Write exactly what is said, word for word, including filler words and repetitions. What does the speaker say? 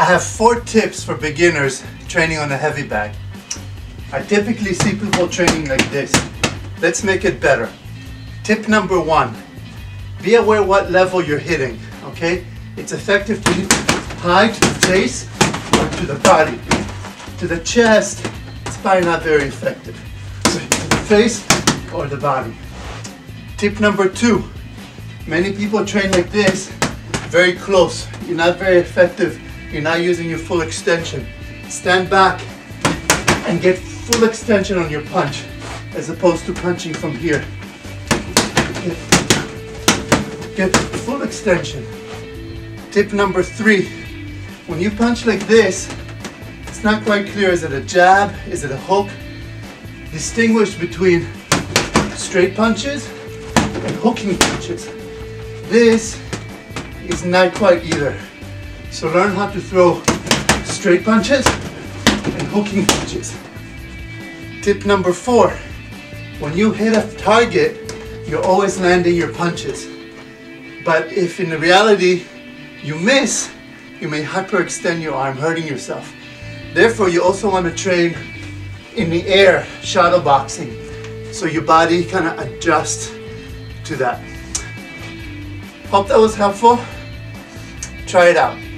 have four tips for beginners training on a heavy bag. I typically see people training like this. Let's make it better. Tip number one, be aware what level you're hitting, okay? It's effective to hit high to the face or to the body. To the chest, it's probably not very effective. So to the face or the body. Tip number two, many people train like this, very close. You're not very effective. You're not using your full extension. Stand back and get full extension on your punch as opposed to punching from here. Get, get full extension. Tip number three, when you punch like this, it's not quite clear, is it a jab, is it a hook? Distinguish between straight punches and hooking punches. This is not quite either. So learn how to throw straight punches and hooking punches. Tip number four, when you hit a target, you're always landing your punches. But if in reality you miss, you may hyperextend your arm, hurting yourself. Therefore, you also want to train in the air, shadow boxing, so your body kind of adjusts to that. Hope that was helpful. Try it out.